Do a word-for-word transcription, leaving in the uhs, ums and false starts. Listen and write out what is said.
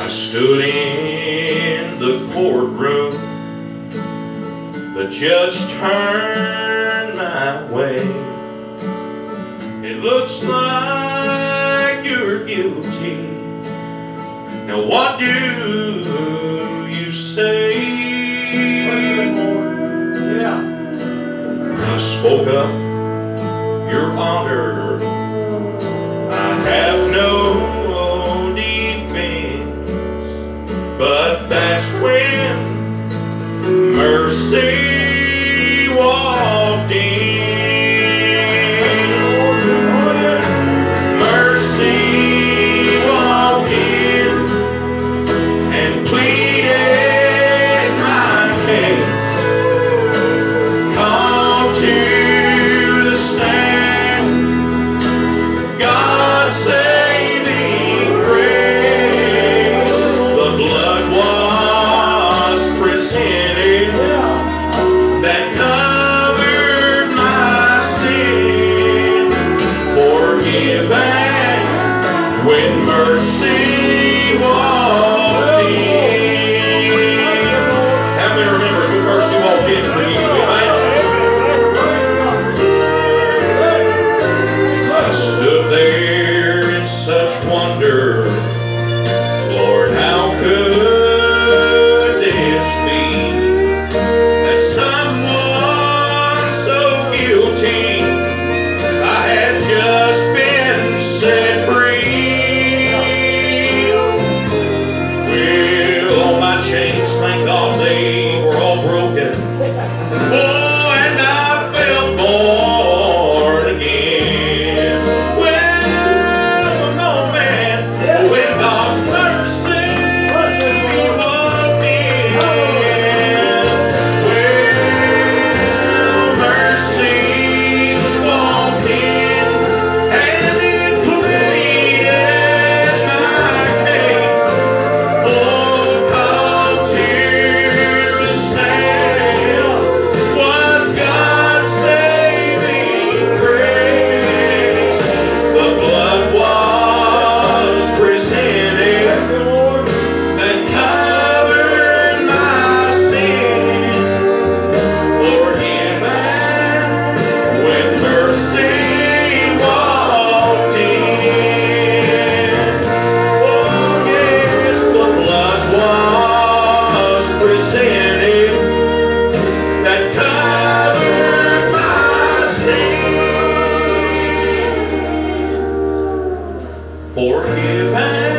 stood in the courtroom, the judge turned my way. It looks like you're guilty. Now what do you say? Yeah. I spoke up, Your Honor, I have no defense. But that's when mercy walked in. Mercy walked in and pleaded my case. Come to the stand, God saving grace. The blood was presented that covered my sin, forgiven when mercy walked in. How many remembers when mercy walked in for you? Amen. I stood there in such wonder. Lord, how could this be, that someone so guilty, I had just been set free? Well, all my chains, thank God, they were all broken. Oh, and I felt born again. Well, no man, when God's mercy walked in. Well, mercy walked in and it pleaded my case. Oh, come to the stand, was God's saving grace. The blood was presented that covered my sin, forgiven when mercy walked in. Oh yes, the blood was presented that covered my sin, forgiven